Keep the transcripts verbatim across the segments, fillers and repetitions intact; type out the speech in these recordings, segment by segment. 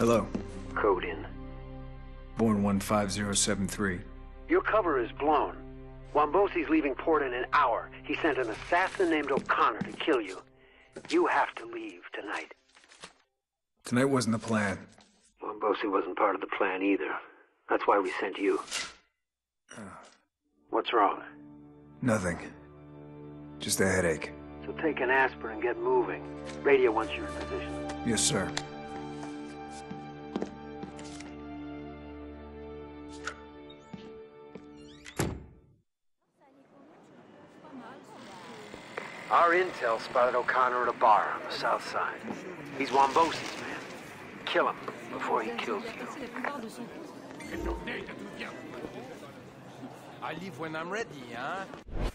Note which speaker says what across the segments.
Speaker 1: Hello.
Speaker 2: Code in.
Speaker 1: Born one five zero seven three.
Speaker 2: Your cover is blown. Wombosi's leaving port in an hour. He sent an assassin named O'Connor to kill you. You have to leave tonight.
Speaker 1: Tonight wasn't the plan.
Speaker 2: Wombosi wasn't part of the plan either. That's why we sent you. What's wrong?
Speaker 1: Nothing. Just a headache.
Speaker 2: So take an aspirin and get moving. Radio wants you in position.
Speaker 1: Yes, sir.
Speaker 2: Our intel spotted O'Connor at a bar on the south side. He's Wombosi's man. Kill him before he kills you.
Speaker 3: I leave when I'm ready, huh?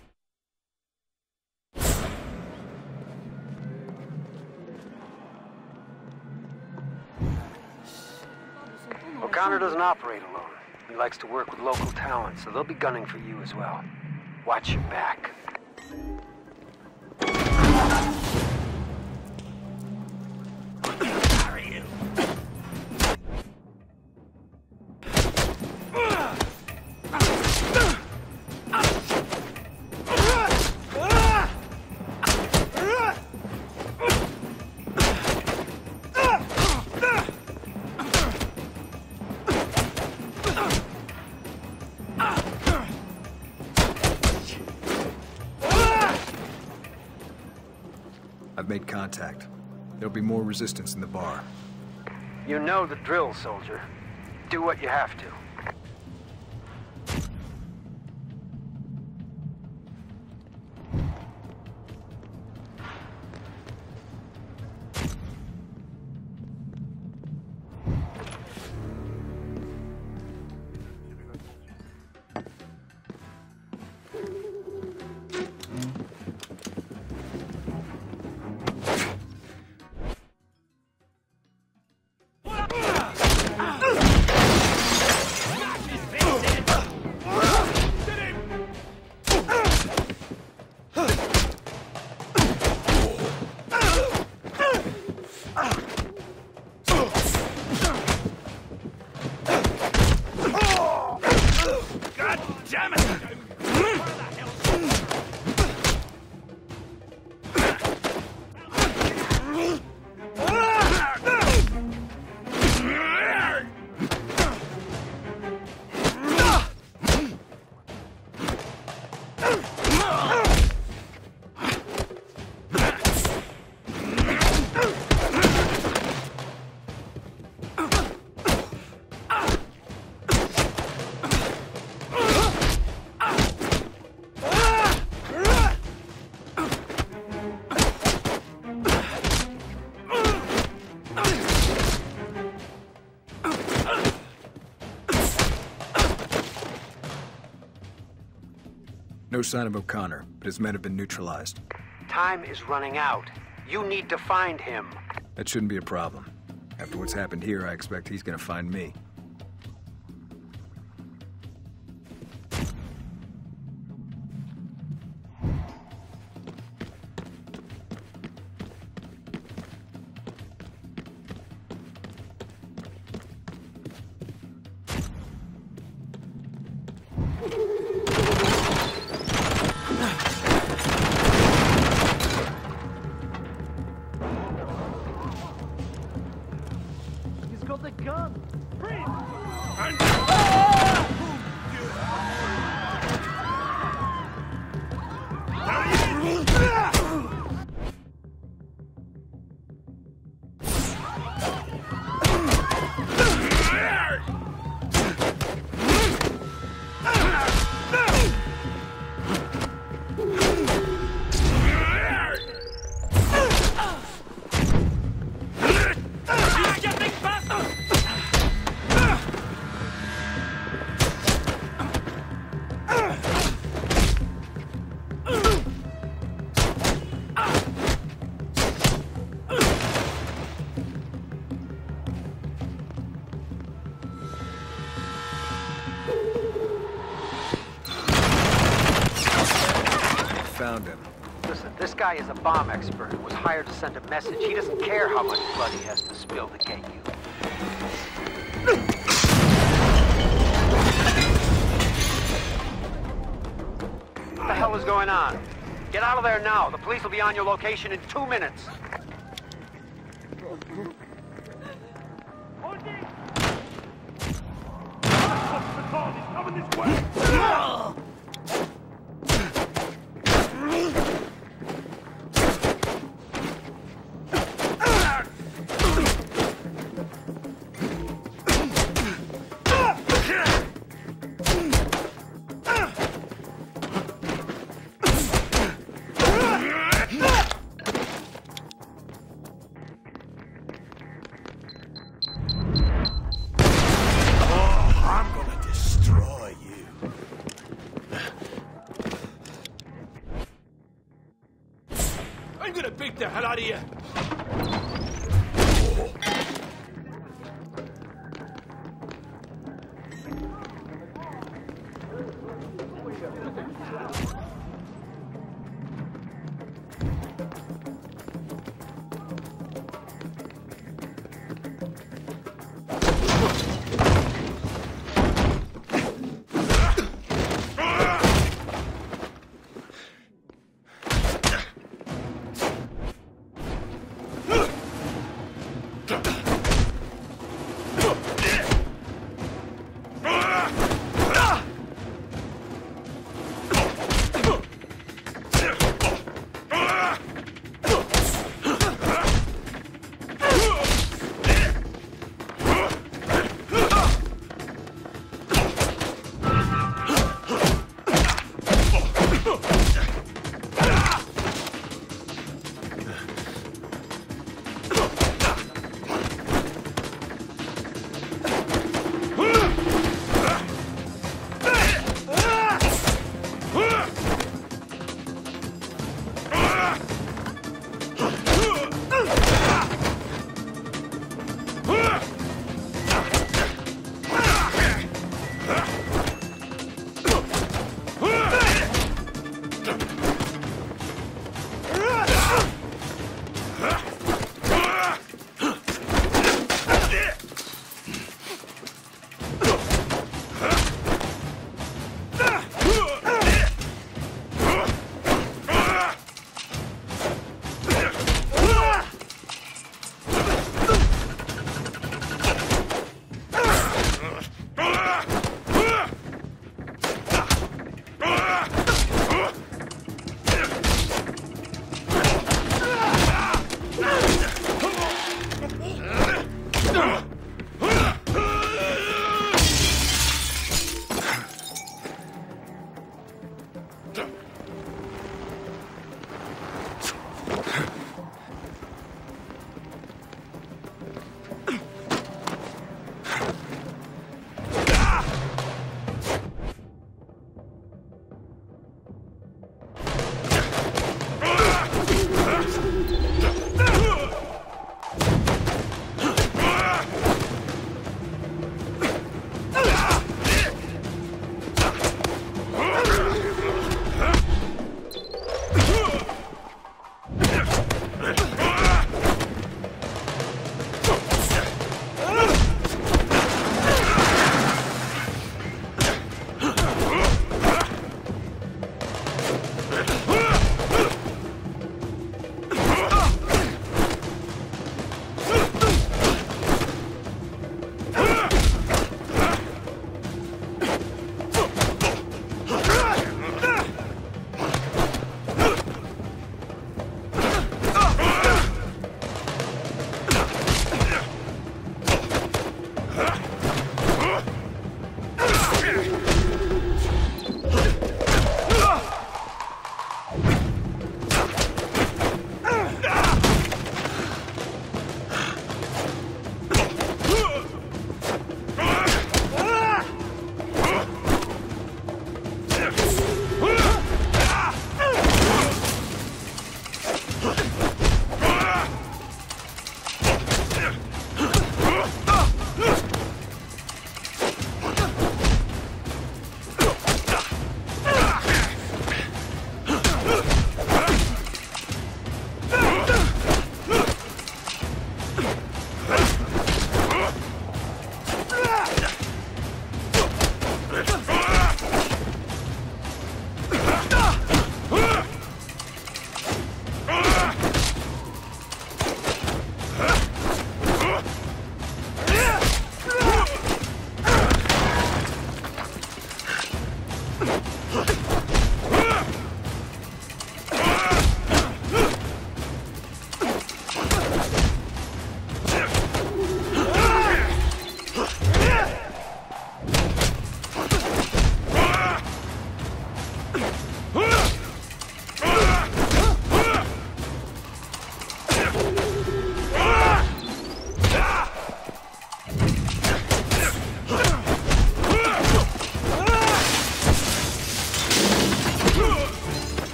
Speaker 2: O'Connor doesn't operate alone. He likes to work with local talent, so they'll be gunning for you as well. Watch your back.
Speaker 1: I've made contact. There'll be more resistance in the bar.
Speaker 2: You know the drill, soldier. Do what you have to.
Speaker 1: No sign of O'Connor, but his men have been neutralized.
Speaker 2: Time is running out. You need to find him.
Speaker 1: That shouldn't be a problem. After what's happened here, I expect he's gonna find me. Found him.
Speaker 2: Listen, this guy is a bomb expert who was hired to send a message. He doesn't care how much blood he has to spill to get you. What the hell is going on? Get out of there now. The police will be on your location in two minutes.
Speaker 4: Coming this way! I'm gonna beat the hell out of you!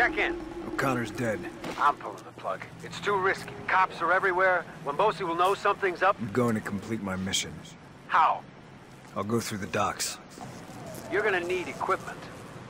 Speaker 2: Check in.
Speaker 1: O'Connor's dead.
Speaker 2: I'm pulling the plug. It's too risky. Cops are everywhere. Wombosi will know something's up.
Speaker 1: I'm going to complete my mission.
Speaker 2: How?
Speaker 1: I'll go through the docks.
Speaker 2: You're gonna need equipment.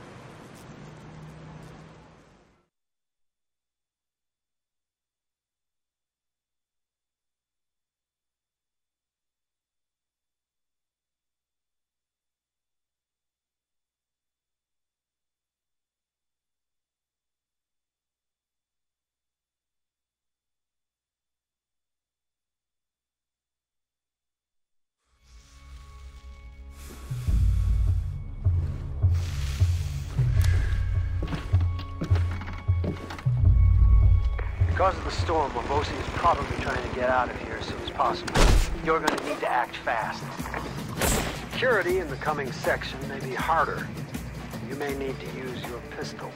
Speaker 2: Because of the storm, Wombosi is probably trying to get out of here as soon as possible. You're going to need to act fast. Security in the coming section may be harder. You may need to use your pistol.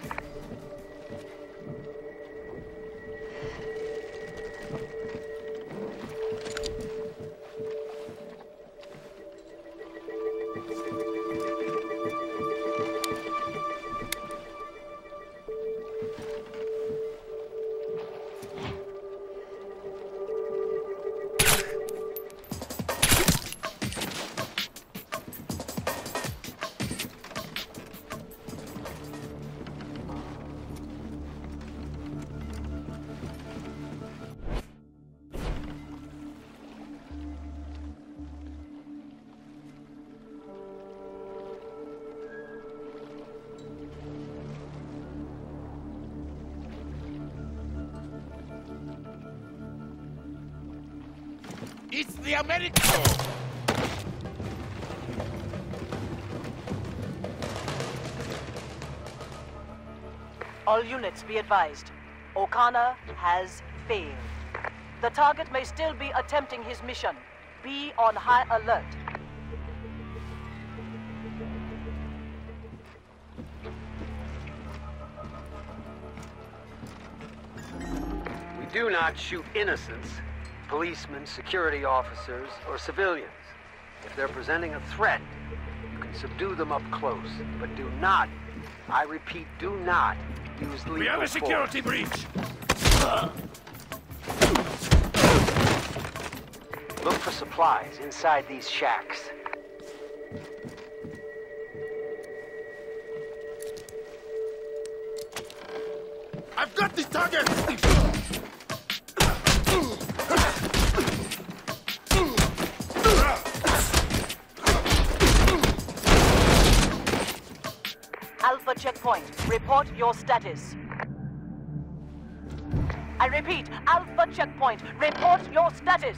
Speaker 4: It's the American!
Speaker 5: All units be advised. O'Connor has failed. The target may still be attempting his mission. Be on high alert.
Speaker 2: We do not shoot innocents. Policemen, security officers, or civilians. If they're presenting a threat, you can subdue them up close. But do not, I repeat, do not use lethal force.
Speaker 4: We have a security breach!
Speaker 2: Look for supplies inside these shacks.
Speaker 4: I've got this target!
Speaker 5: Alpha checkpoint, report your status. I repeat, Alpha checkpoint, report your status.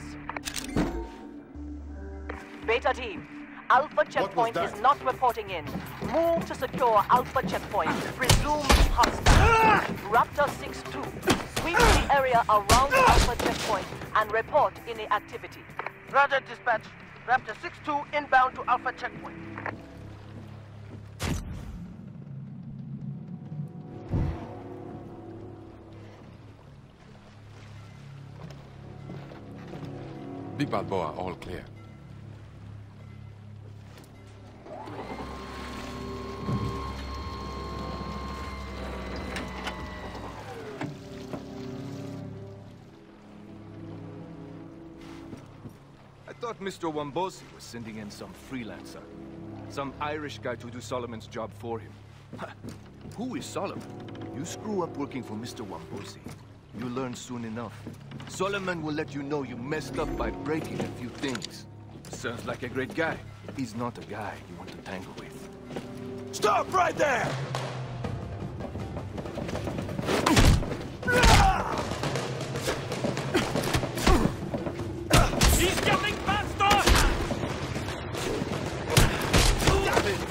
Speaker 5: Beta team, Alpha checkpoint is not reporting in. Move to secure Alpha checkpoint. Resume hostile. Raptor six two, sweep the area around Alpha checkpoint and report any activity.
Speaker 6: Roger, dispatch. Raptor six two inbound to Alpha checkpoint.
Speaker 3: Big Balboa, all clear.
Speaker 7: I thought Mister Wombosi was sending in some freelancer. Some Irish guy to do Solomon's job for him. Who is Solomon? You screw up working for Mister Wombosi. You'll learn soon enough. Solomon will let you know you messed up by breaking a few things. Sounds like a great guy. He's not a guy you want to tangle with.
Speaker 4: Stop right there! He's getting faster! Damn it!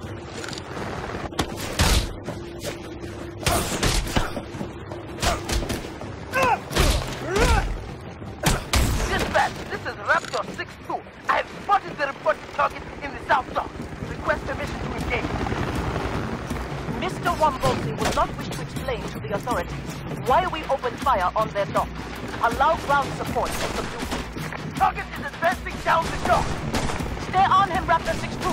Speaker 6: Dispatch, this is Raptor six two. I have spotted the reported target in the south dock. Request permission to engage.
Speaker 5: Mister Wombosi will not wish to explain to the authorities why we opened fire on their dock. Allow ground support to subdue.
Speaker 6: Target is advancing down the dock.
Speaker 5: Stay on him, Raptor six two.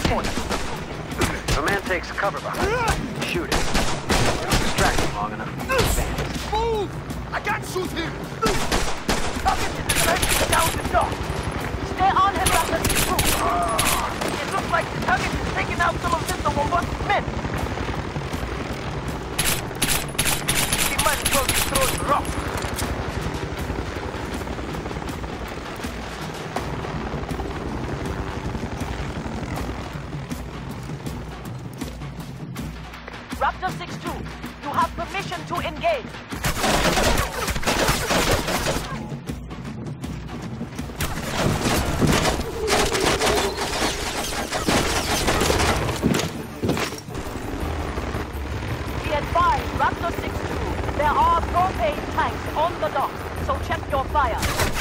Speaker 5: checkpoint.
Speaker 2: If a man takes cover behind you, shoot him. Distract him long enough to advance.
Speaker 4: Move! I can't shoot him!
Speaker 6: Target is emerging down the dock.
Speaker 5: Stay on him, Raptor six two.
Speaker 6: It looks like the target is taking out some of Mister Wombosi's men. He might as well be throwing rocks.
Speaker 5: Raptor six two, you have permission to engage. Be advised, Raptor six two, there are propane tanks on the dock, so check your fire.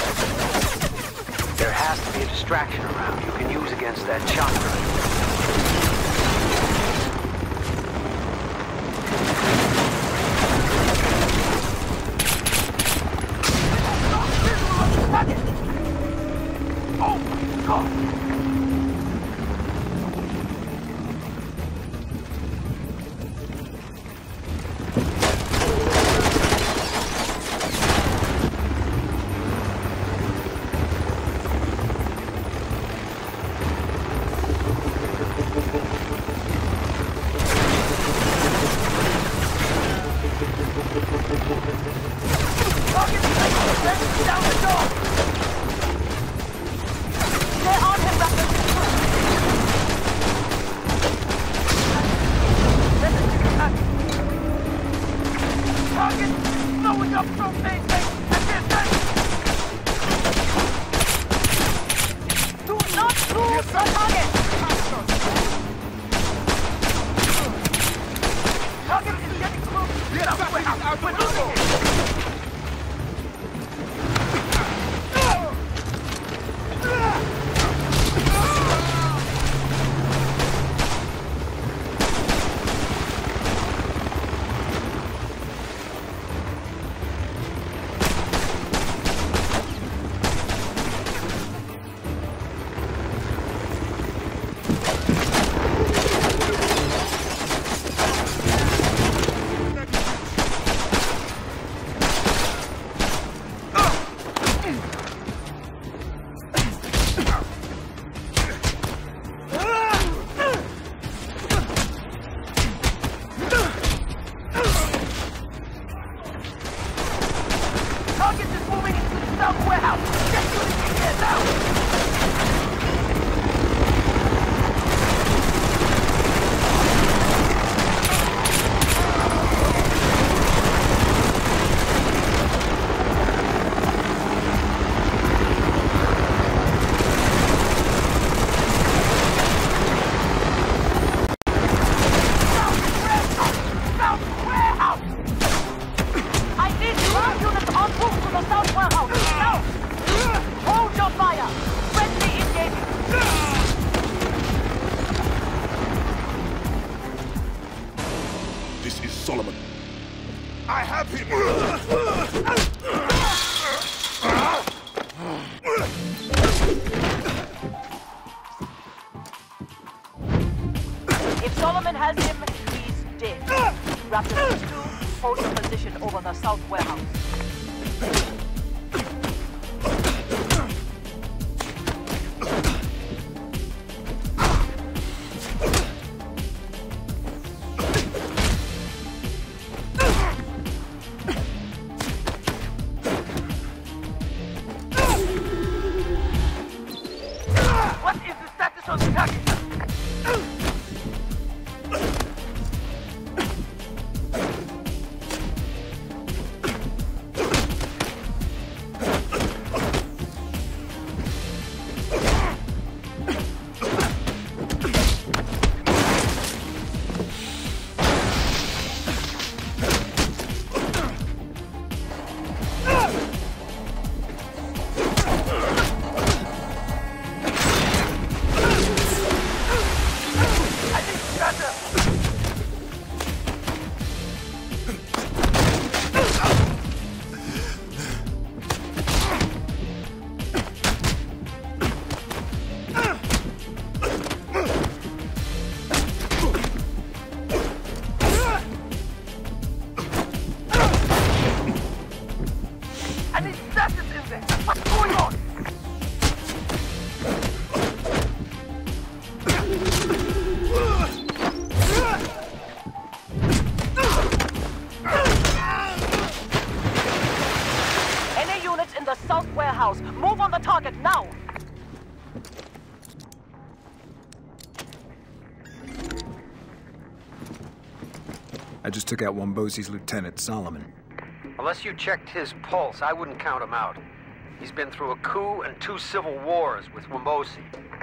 Speaker 2: There has to be a distraction around you can use against that chopper.
Speaker 5: If Solomon has him, he's dead. Raptor six two holds a position over the south warehouse.
Speaker 6: What is the status on the target?
Speaker 1: I just took out Wombosi's lieutenant, Solomon.
Speaker 2: Unless you checked his pulse, I wouldn't count him out. He's been through a coup and two civil wars with Wombosi.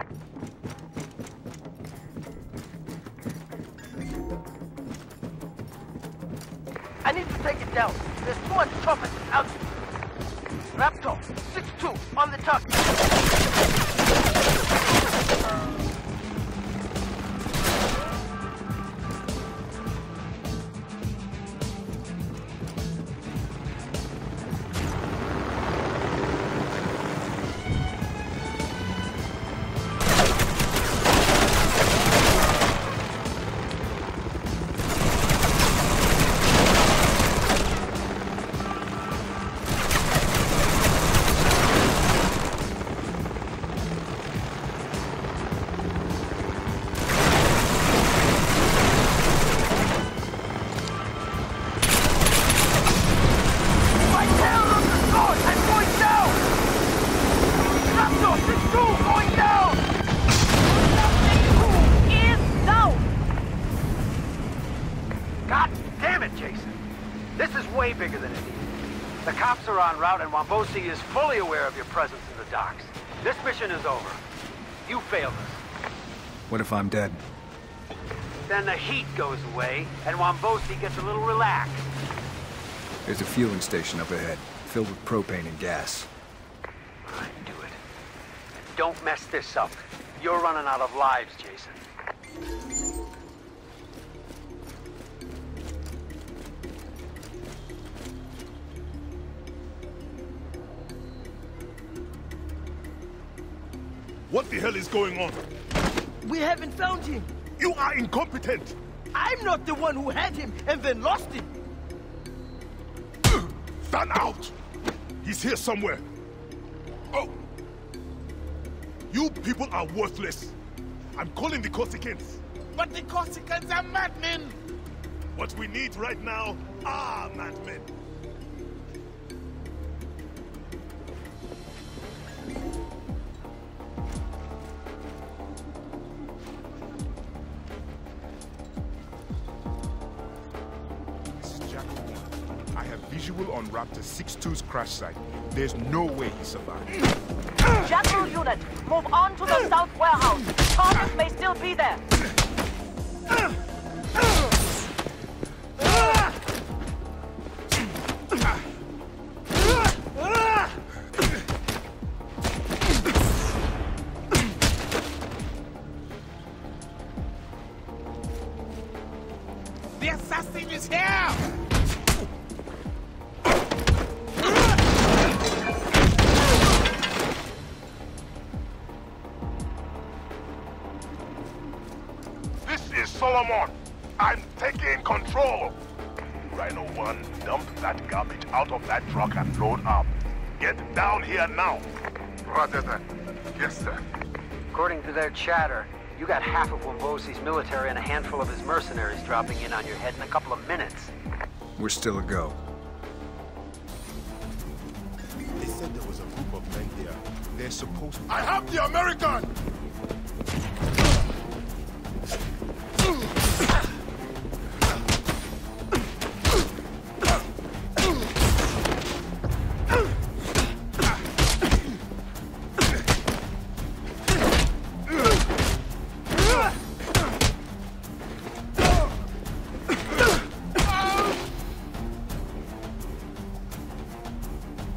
Speaker 6: I need to take it down. There's too much traffic out. Raptor, six two, on the target.
Speaker 2: Bigger than it is. The cops are en route and Wombosi is fully aware of your presence in the docks. This mission is over. You failed us.
Speaker 1: What if I'm dead?
Speaker 2: Then the heat goes away and Wombosi gets a little relaxed.
Speaker 1: There's a fueling station up ahead, filled with propane and gas.
Speaker 2: I do it. Don't mess this up. You're running out of lives, Jason.
Speaker 4: What the hell is going on?
Speaker 6: We haven't found him.
Speaker 4: You are incompetent.
Speaker 6: I'm not the one who had him and then lost him.
Speaker 4: Stand out! He's here somewhere. Oh! You people are worthless. I'm calling the Corsicans.
Speaker 8: But the Corsicans are madmen!
Speaker 4: What we need right now are madmen.
Speaker 8: Visual on Raptor six two's crash site. There's no way he survived.
Speaker 5: Jackal unit, move on to the south warehouse. Target may still be there.
Speaker 8: The assassin is here!
Speaker 4: Solomon, I'm taking control. Rhino one, dump that garbage out of that truck and load up. Get down here now.
Speaker 3: Roger that. Yes, sir.
Speaker 2: According to their chatter, you got half of Wombosi's military and a handful of his mercenaries dropping in on your head in a couple of minutes.
Speaker 1: We're still a go.
Speaker 8: They said there was a group of men there. They're supposed to...
Speaker 4: I have the American!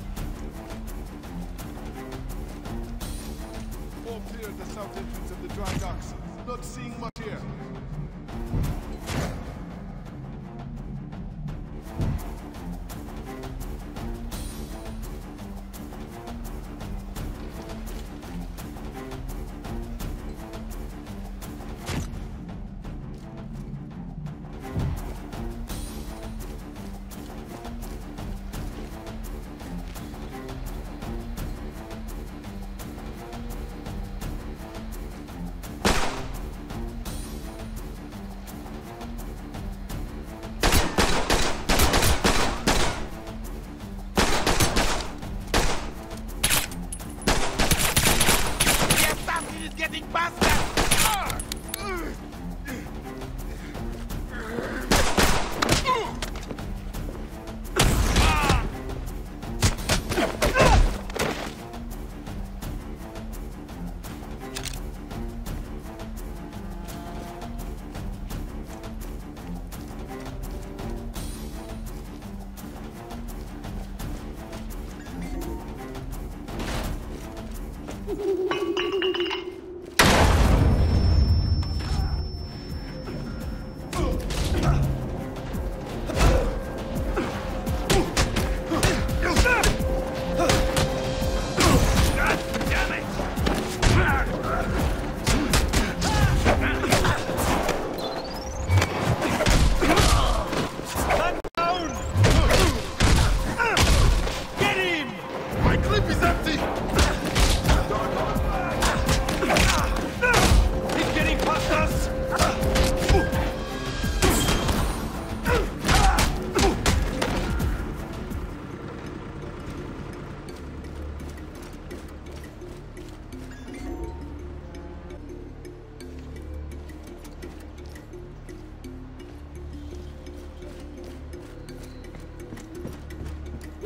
Speaker 8: Clear the south entrance of the drive.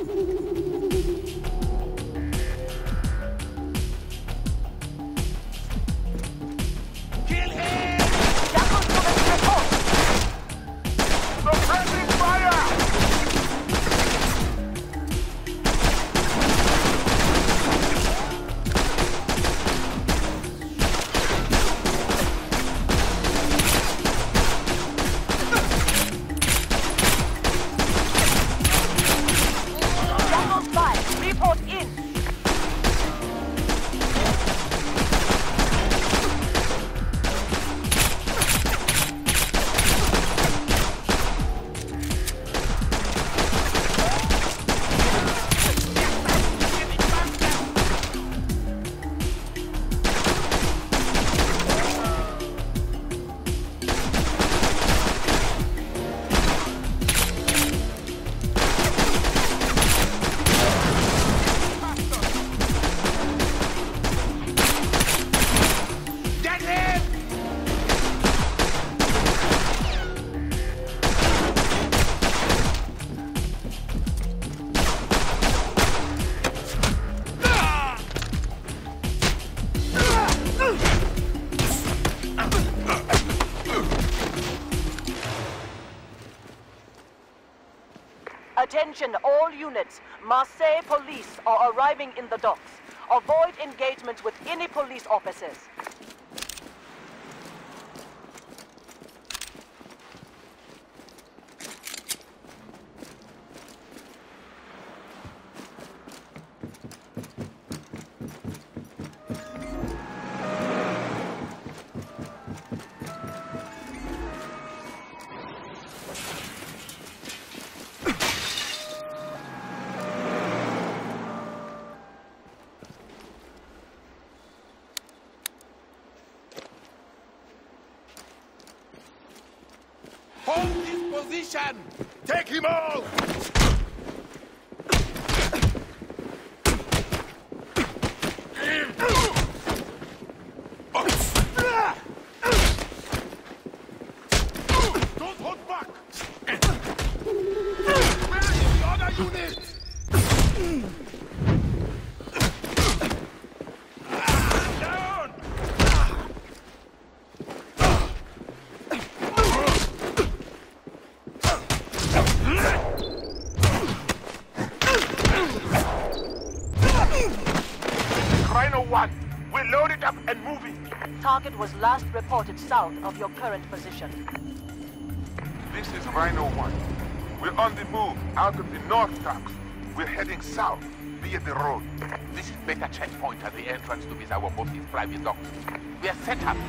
Speaker 5: Attention all units. Marseille police are arriving in the docks. Avoid engagement with any police officers.
Speaker 4: Hold his position! Take him all! Don't hold back! Where is the other unit? We'll load it up and move it.
Speaker 5: Target was last reported south of your current position.
Speaker 3: This is Rhino one. We're on the move out of the north docks. We're heading south via the road.
Speaker 6: This is Beta checkpoint at the entrance to Mister Wambosi's private docks. We are set up.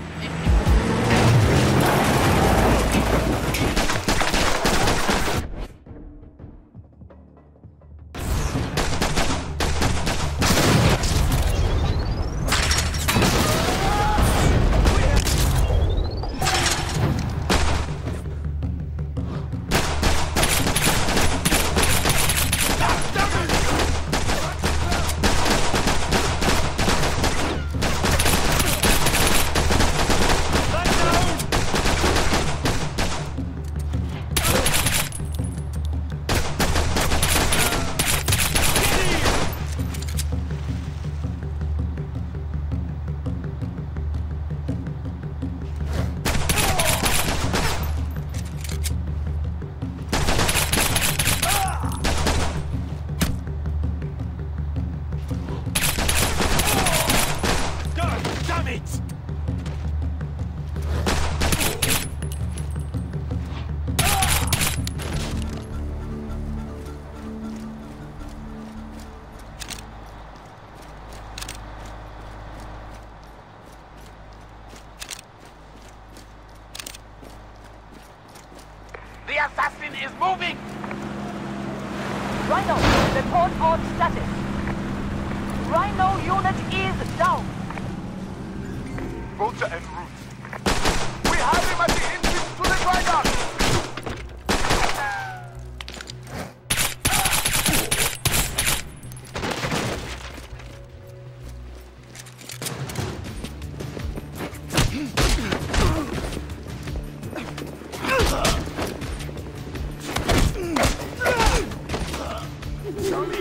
Speaker 6: The assassin is moving!
Speaker 5: Rhino, report on status. Rhino unit is down.
Speaker 3: Vulture en route. We have him at the entrance to the dry dock! Charlie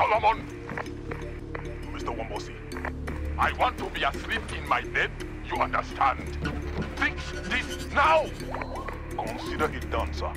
Speaker 3: Solomon! Mister Wombosi, I want to be asleep in my bed, you understand? Fix this now! Consider it done, sir.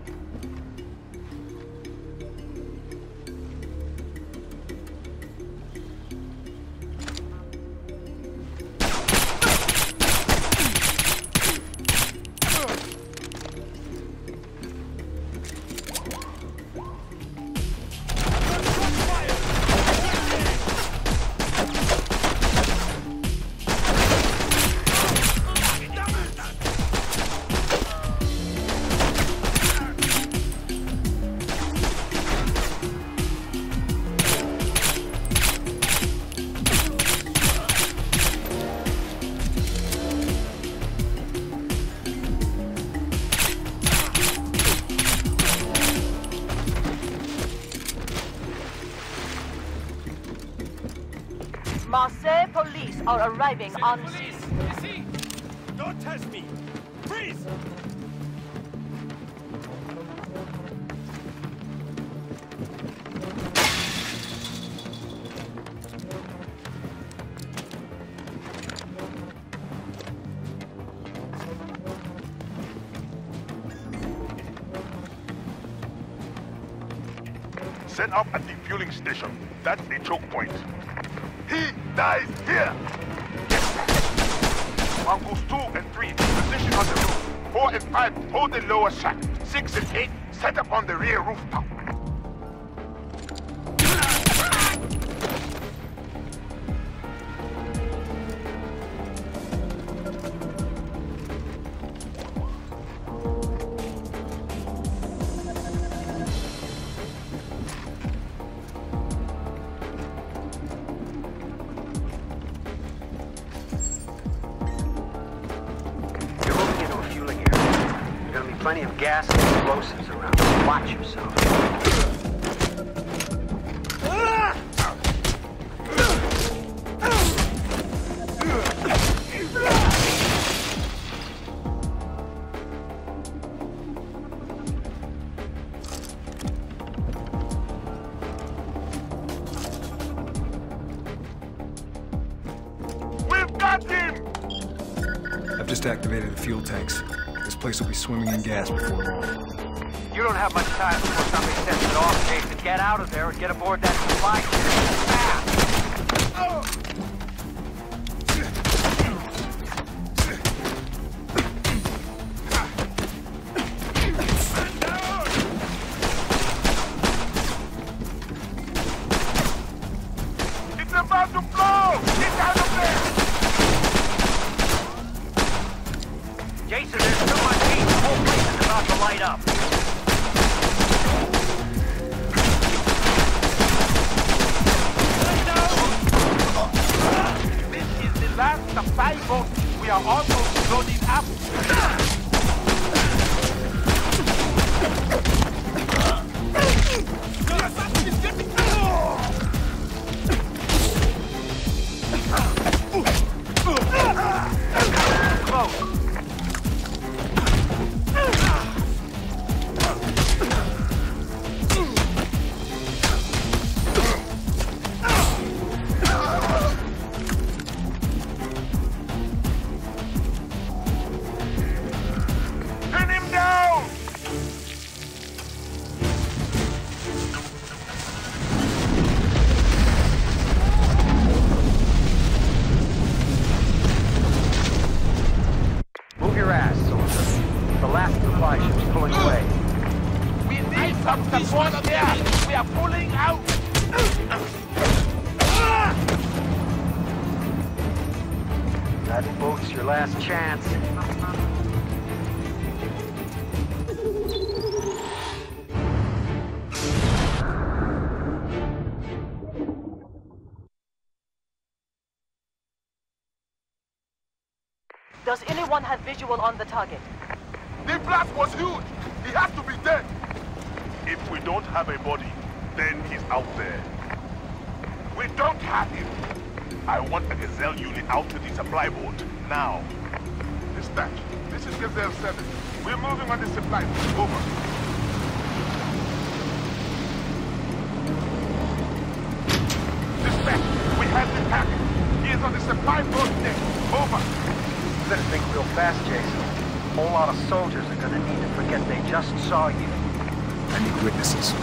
Speaker 5: Marseille police are arriving on scene.
Speaker 9: Ici! Don't test me! Freeze!
Speaker 3: Set up at the fueling station. That's the choke point. He dies here! Uncles two and three, position on the roof. Four and five, hold the lower shack. Six and eight, set up on the rear rooftop.
Speaker 2: Plenty of gas and explosives around. Watch yourself.
Speaker 3: We've got him!
Speaker 1: I've just activated the fuel tanks. This place will be swimming in gas before long.
Speaker 2: You don't have much time before somebody sets it off, Jason. Get out of there and get aboard that supply ship. Fast! Oh.
Speaker 3: It's about to blow! Get out of there!
Speaker 2: Jason, there's too much heat. The whole place is about to light up.
Speaker 3: This is the last supply boat. We are almost loading up.
Speaker 2: Close.
Speaker 3: Pin him down!
Speaker 2: Move your ass, soldier. The last supply ship's pulling away.
Speaker 3: We need some support there! We are pulling out!
Speaker 2: That boat's your last chance.
Speaker 5: Does anyone have visual on the target?
Speaker 3: The blast was huge! He has to be dead! If we don't have a body, then he's out there. We don't have him! I want a Gazelle unit out to the supply boat, now. Dispatch, this is Gazelle seven. We're moving on the supply boat. Over. the package. He is on the supply boat deck. Over.
Speaker 2: You better think real fast, Jason. A whole lot of soldiers are gonna need to forget they just saw you.
Speaker 1: I need witnesses.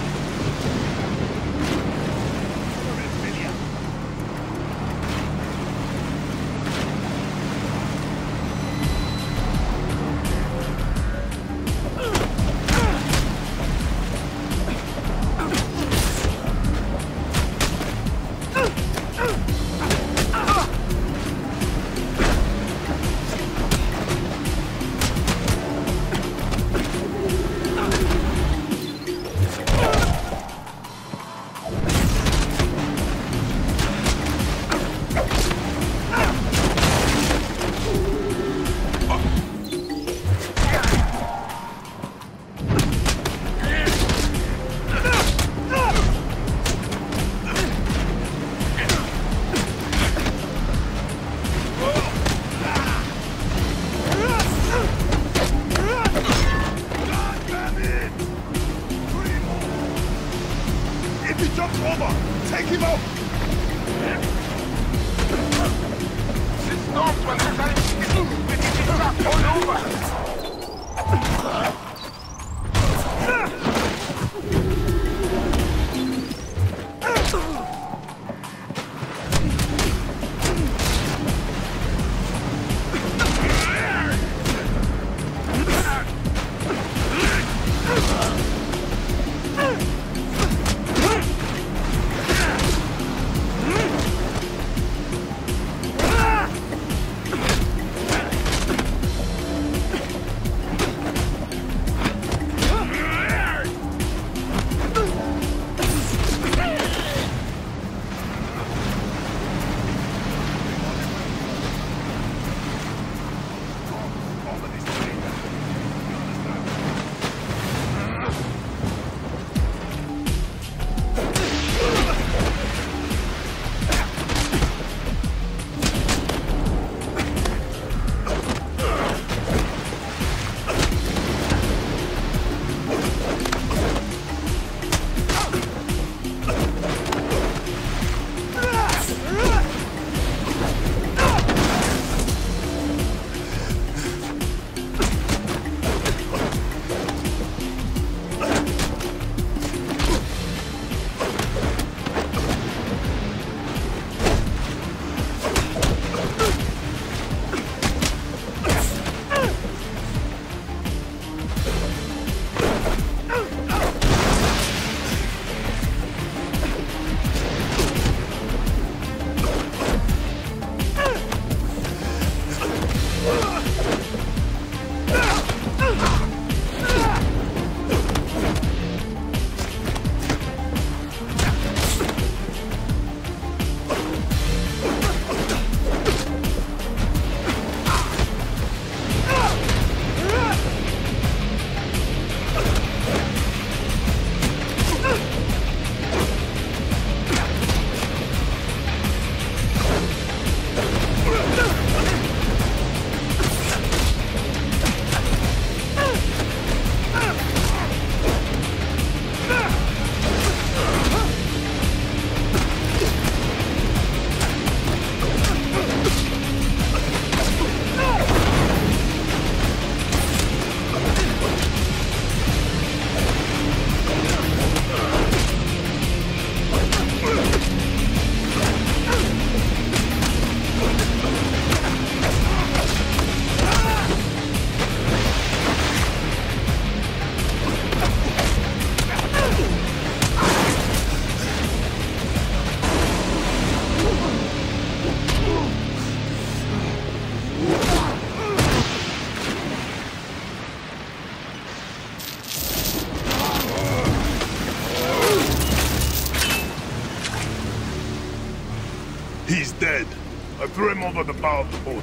Speaker 4: He's dead. I threw him over the bow of the boat.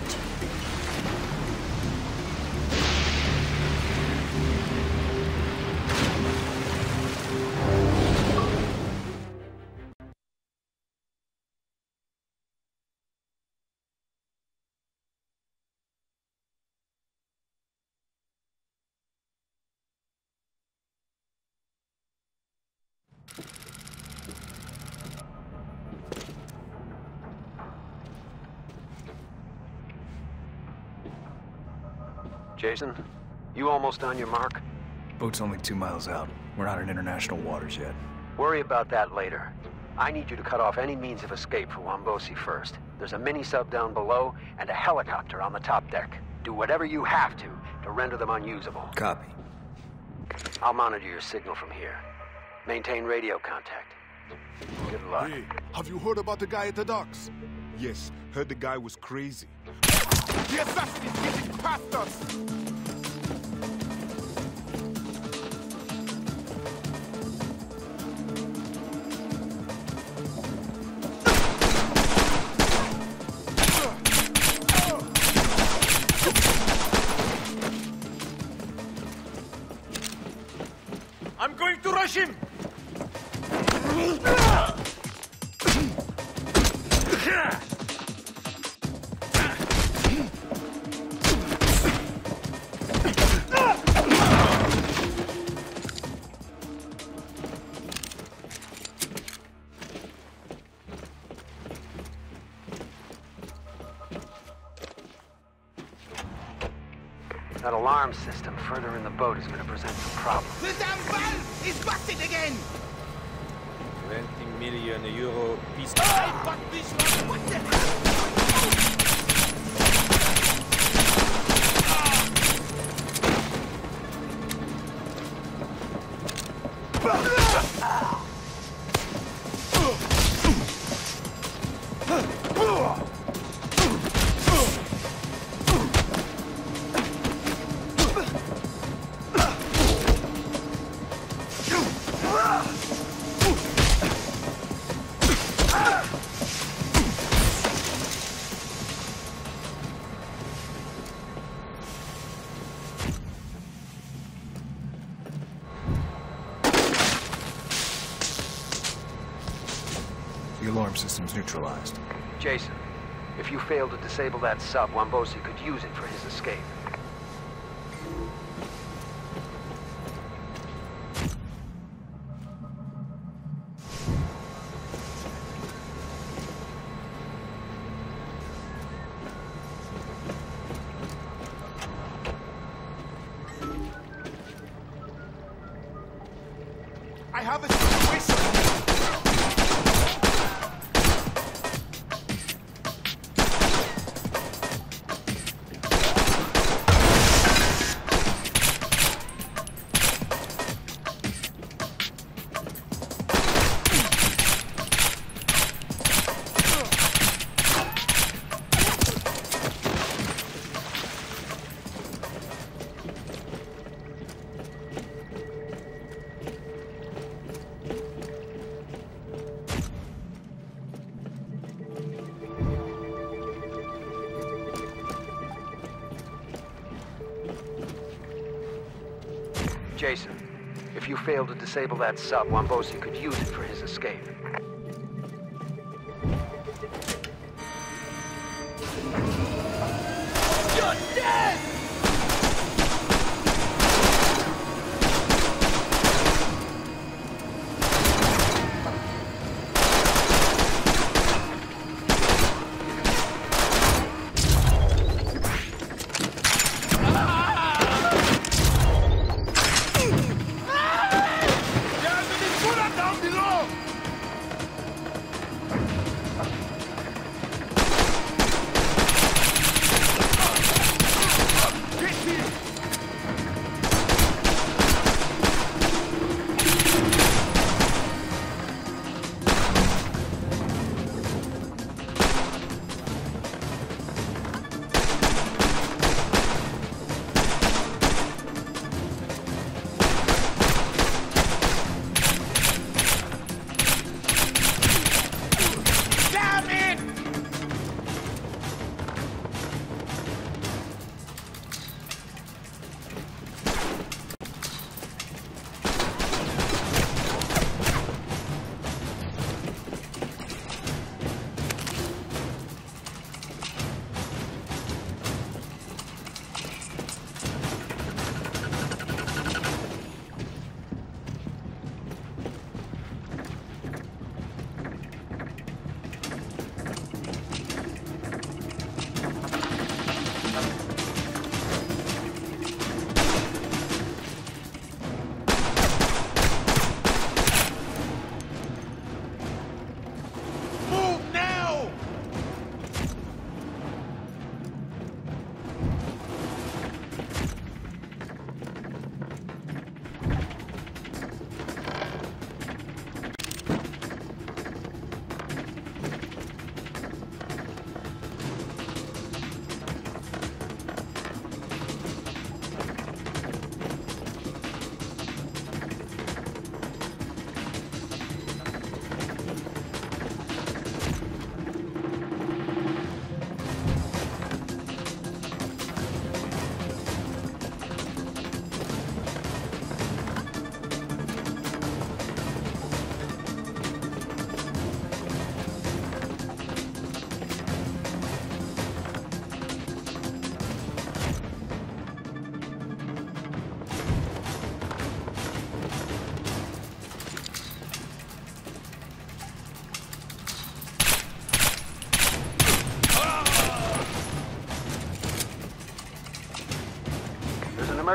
Speaker 2: Jason, you almost on your mark?
Speaker 1: Boat's only two miles out. We're not in international waters yet.
Speaker 2: Worry about that later. I need you to cut off any means of escape for Wombosi first. There's a mini-sub down below and a helicopter on the top deck. Do whatever you have to to render them unusable.
Speaker 1: Copy.
Speaker 2: I'll monitor your signal from here. Maintain radio contact. Good luck.
Speaker 4: Hey, have you heard about the guy at the docks?
Speaker 8: Yes, heard the guy was crazy.
Speaker 4: The assassin is getting past us!
Speaker 9: I'm going to rush him!
Speaker 2: That alarm system further in the boat is going to present some problems.
Speaker 6: The damn valve is busted again!
Speaker 9: twenty million euro piece.
Speaker 6: I got this one! What the hell?
Speaker 1: The alarm system's neutralized.
Speaker 2: Jason, if you fail to disable that sub, Wombosi could use it for his escape.
Speaker 4: I have a situation!
Speaker 2: Jason, if you fail to disable that sub, Wombosi could use it for his escape.
Speaker 6: You're dead!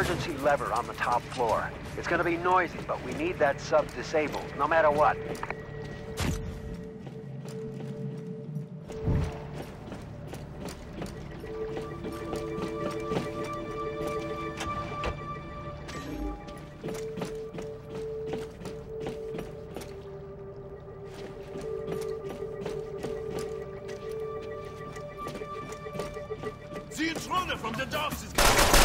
Speaker 2: emergency lever on the top floor. It's gonna be noisy, but we need that sub disabled, no matter what.
Speaker 9: The intruder from the docks is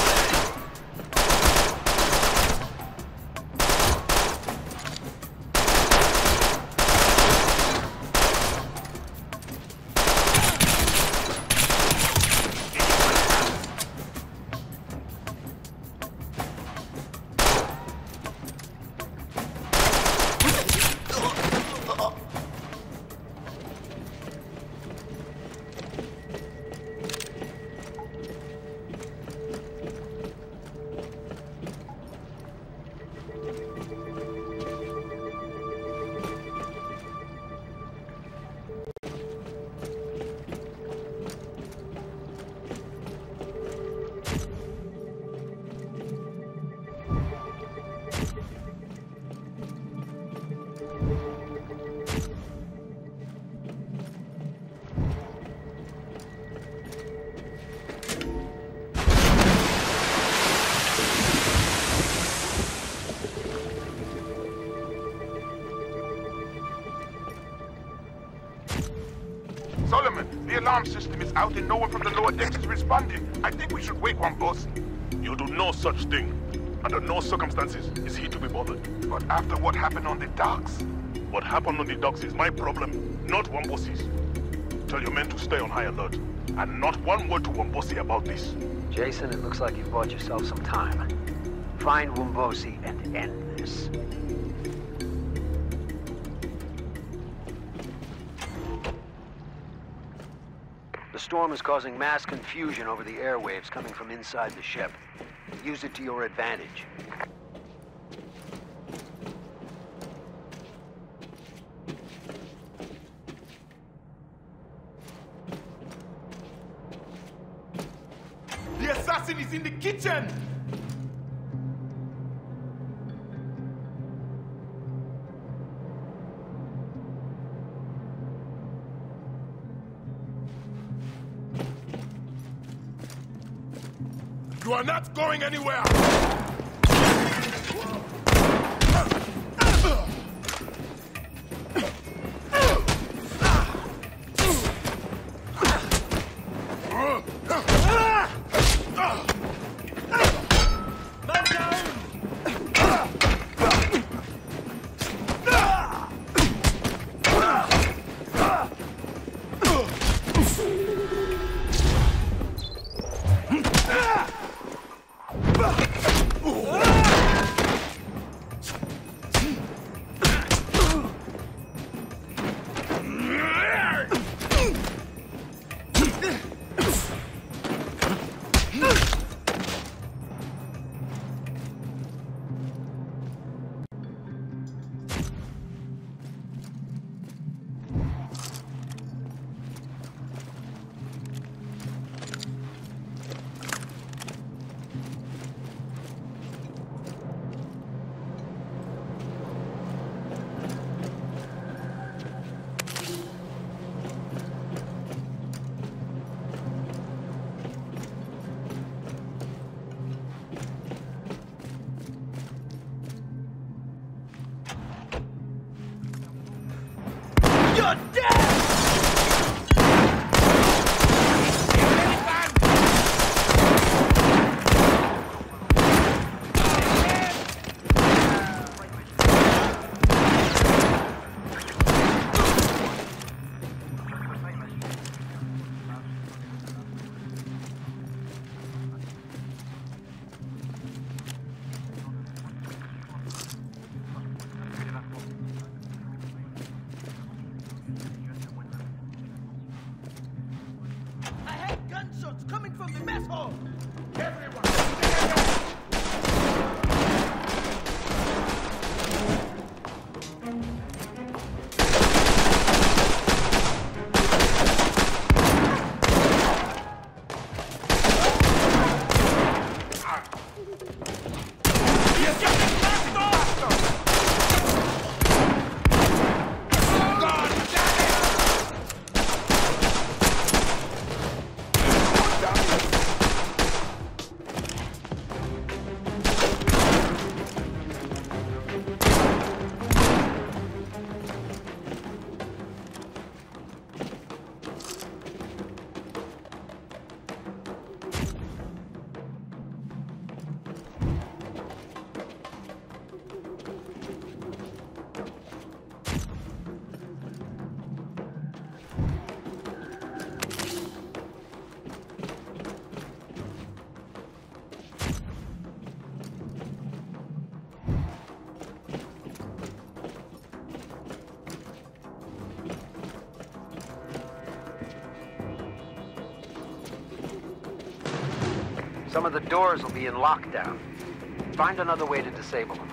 Speaker 3: Solomon, the alarm system is out and no one from the lower decks is responding. I think we should wake Wambosi.
Speaker 4: You do no such thing. Under no circumstances is he to be bothered.
Speaker 3: But after what happened on the docks?
Speaker 4: What happened on the docks is my problem, not Wambosi's. Tell your men to stay on high alert. And not one word to Wambosi about this.
Speaker 2: Jason, it looks like you've bought yourself some time. Find Wambosi and end this. The storm is causing mass confusion over the airwaves coming from inside the ship. Use it to your advantage.
Speaker 9: The assassin is in the kitchen!
Speaker 4: You are not going anywhere!
Speaker 9: You're dead!
Speaker 2: Some of the doors will be in lockdown. Find another way to disable them.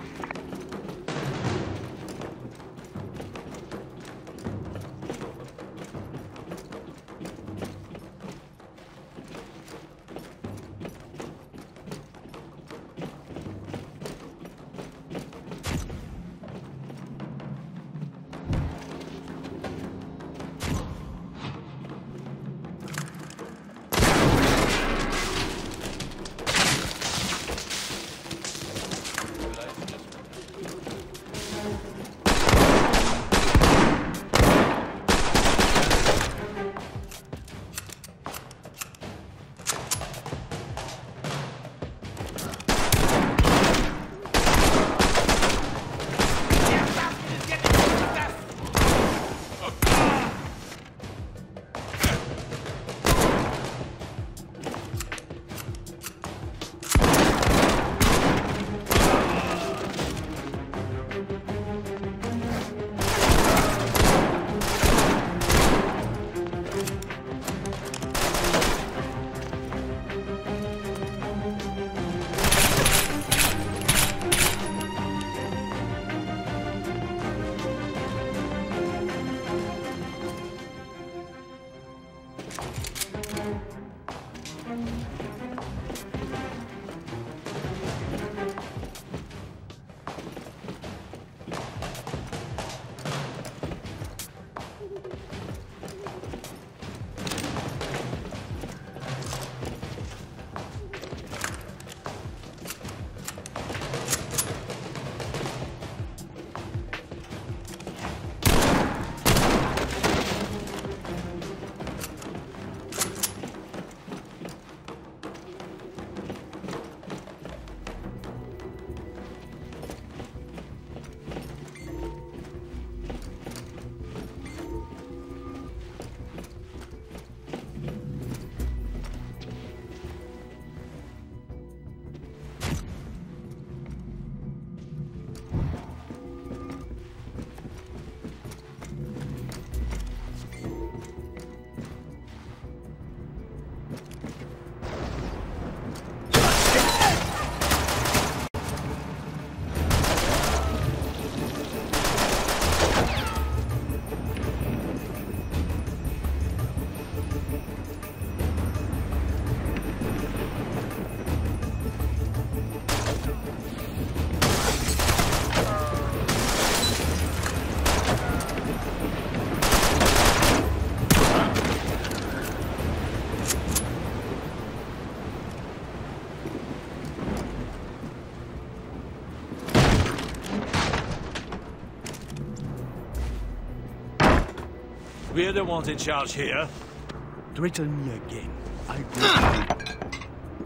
Speaker 9: We're the ones in charge here.
Speaker 10: Threaten me again. I will.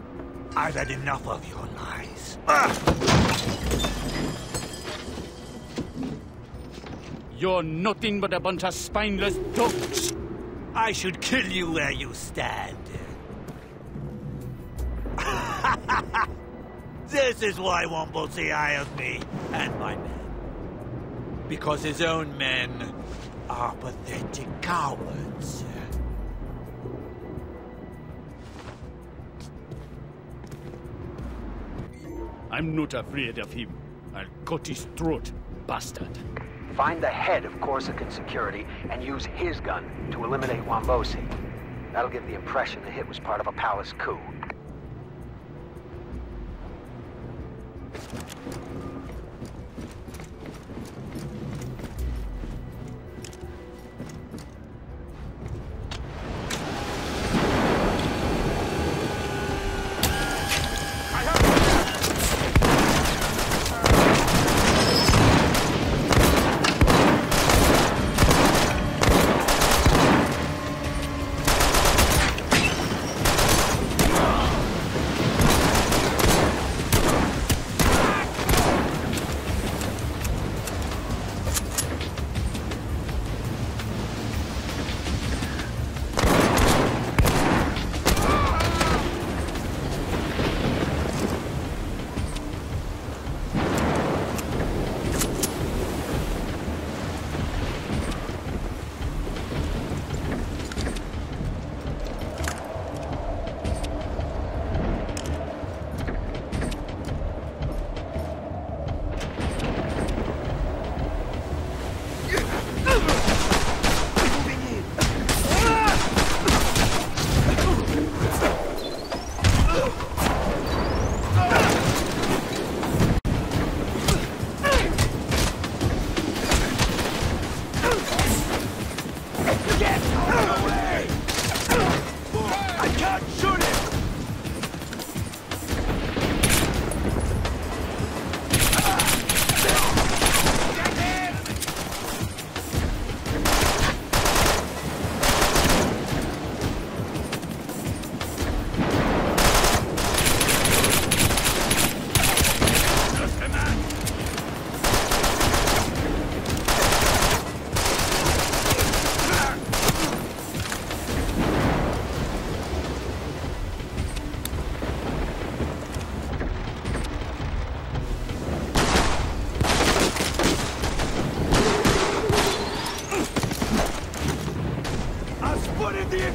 Speaker 9: I've had enough of your lies.
Speaker 10: You're nothing but a bunch of spineless dogs.
Speaker 9: I should kill you where you stand. This is why Wombosi hired me and my men. Because his own men are pathetic cowards.
Speaker 10: I'm not afraid of him. I'll cut his throat, bastard.
Speaker 2: Find the head of Corsican security and use his gun to eliminate Wombosi. That'll give the impression the hit was part of a palace coup.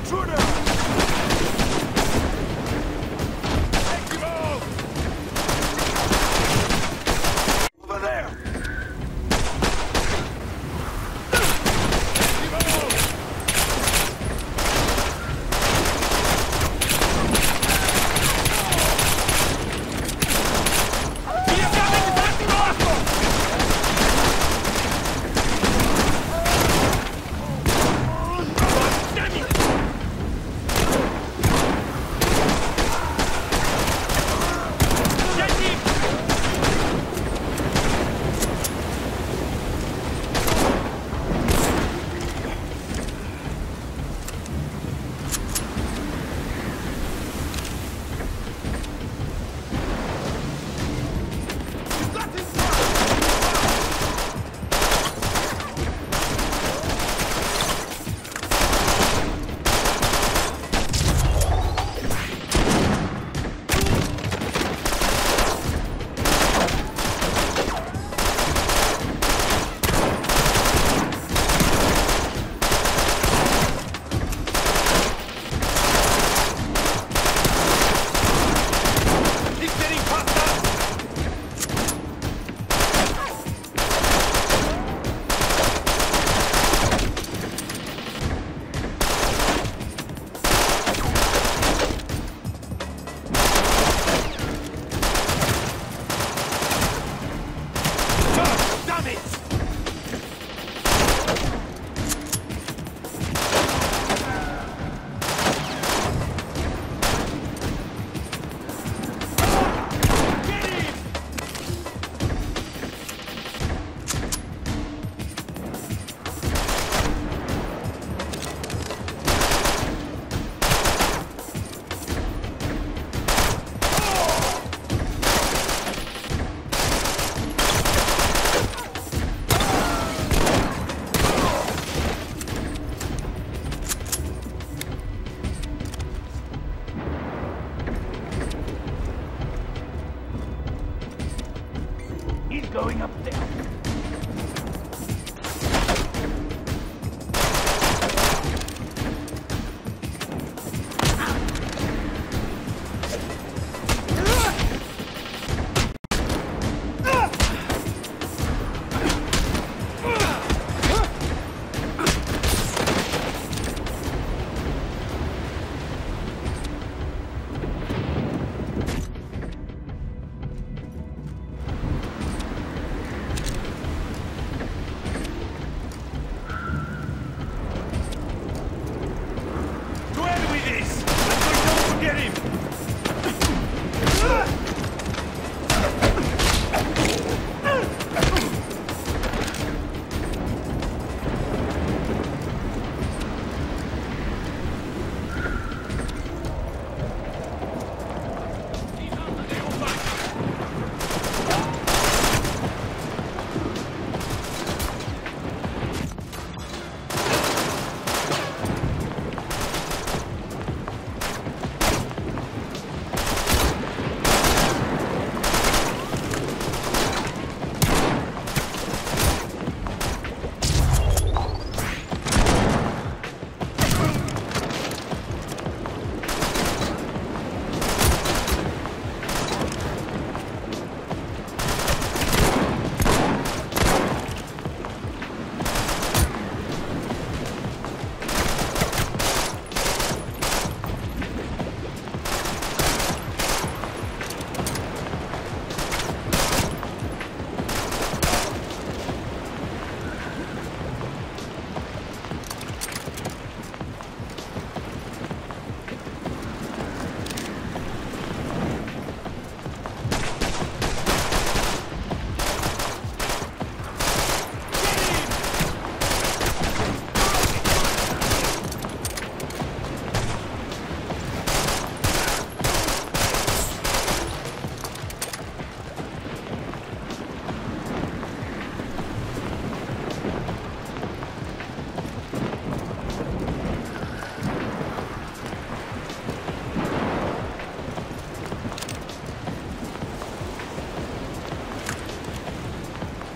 Speaker 4: Intruder! Take him out! Over there! Take him out!
Speaker 10: Going up there.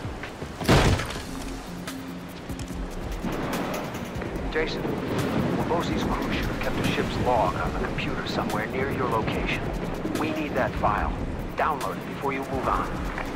Speaker 2: Jason, Wombosi's crew should have kept the ship's log on the computer somewhere near your location. We need that file. Download it before you move on.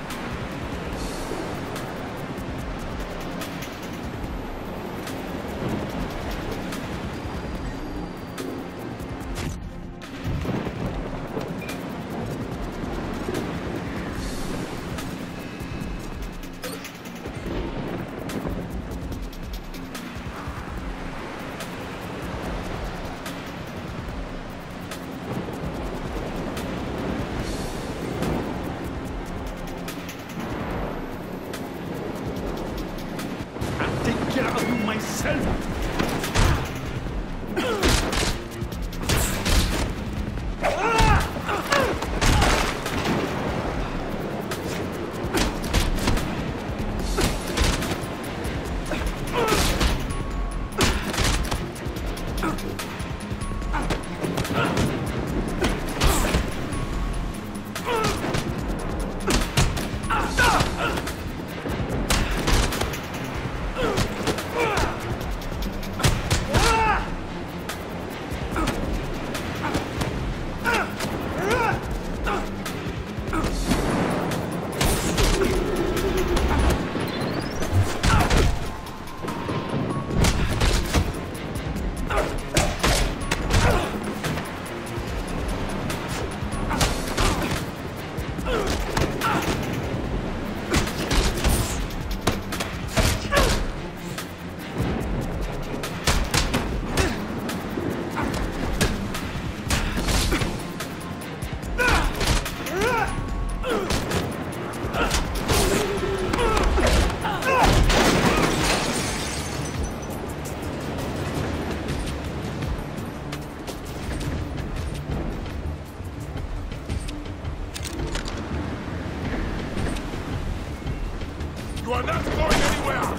Speaker 3: You are not going anywhere!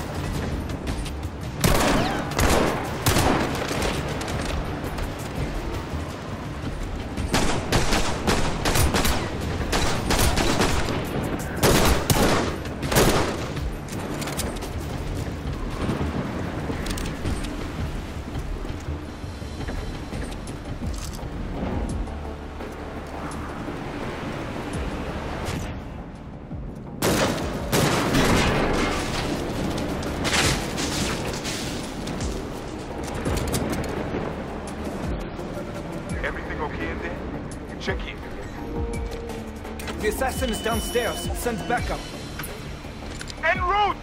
Speaker 3: Check in.
Speaker 1: The assassin is downstairs. Send backup.
Speaker 3: En route!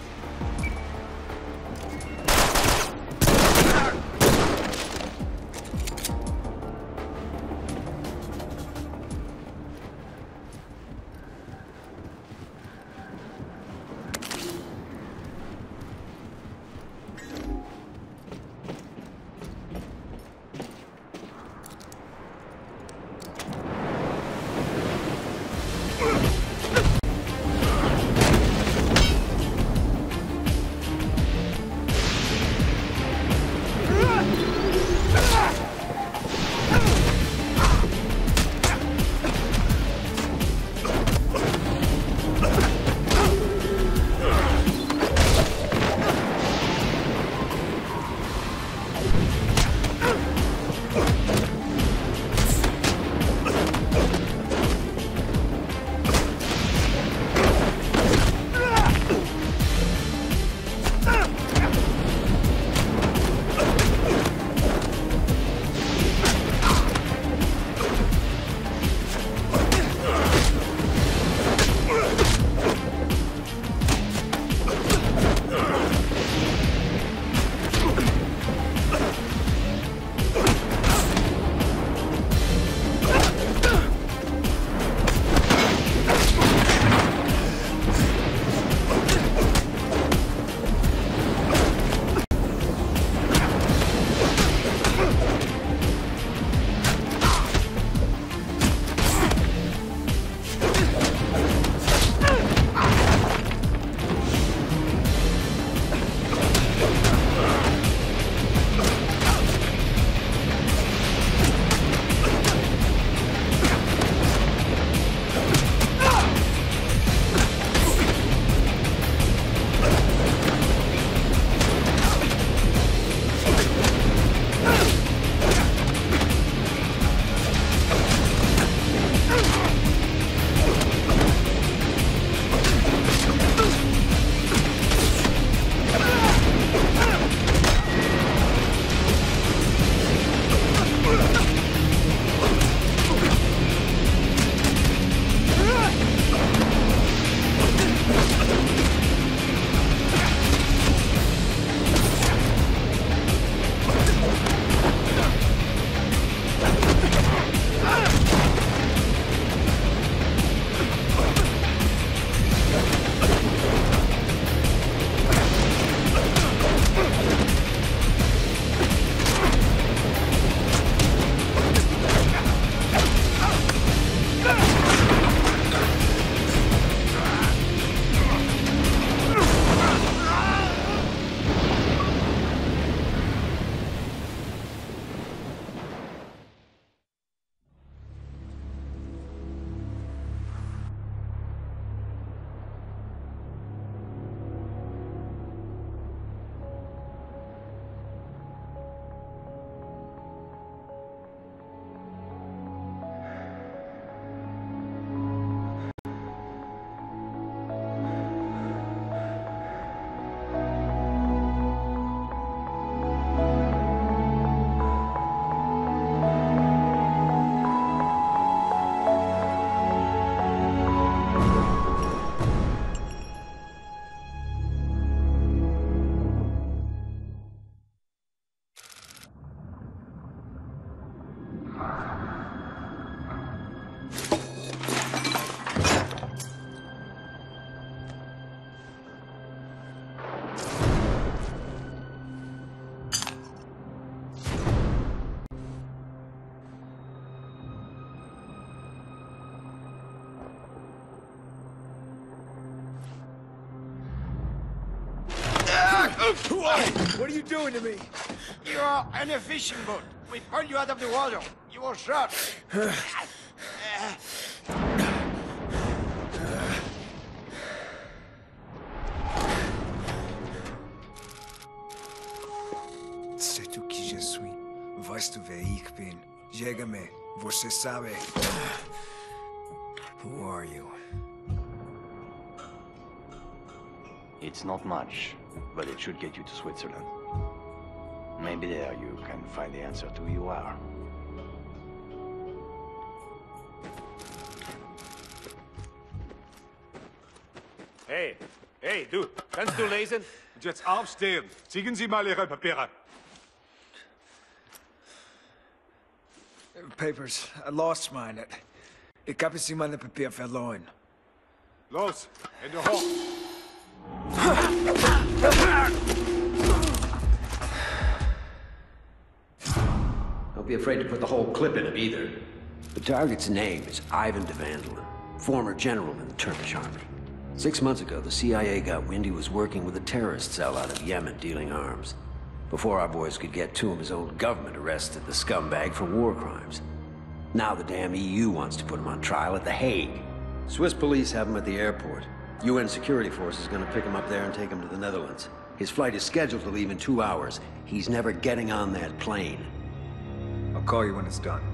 Speaker 1: What are you doing to me?
Speaker 11: You are in a fishing boat. We pulled you out of the water. You were shot.
Speaker 1: Sei tu que je suis. Vais tu ver ich bin. Chega-me. Você sabe. Who are you?
Speaker 12: It's not much, but it should get you to Switzerland. Maybe there you can find the answer to who you are.
Speaker 13: Hey, hey, du, kannst du lesen?
Speaker 4: Und jetzt aufstehen. Ziehen Sie mal Ihre Papiere.
Speaker 1: Papers. I lost mine. Ich habe sie meine Papier verloren.
Speaker 4: Los, Hände hoch.
Speaker 2: Don't be afraid to put the whole clip in it either. The target's name is Ivan de Vandelen, former general in the Turkish army. Six months ago, the C I A got wind he was working with a terrorist cell out of Yemen dealing arms. Before our boys could get to him, his own government arrested the scumbag for war crimes. Now the damn E U wants to put him on trial at The Hague. Swiss police have him at the airport. U N security force is gonna pick him up there and take him to the Netherlands. His flight is scheduled to leave in two hours. He's never getting on that plane.
Speaker 1: I'll call you when it's done.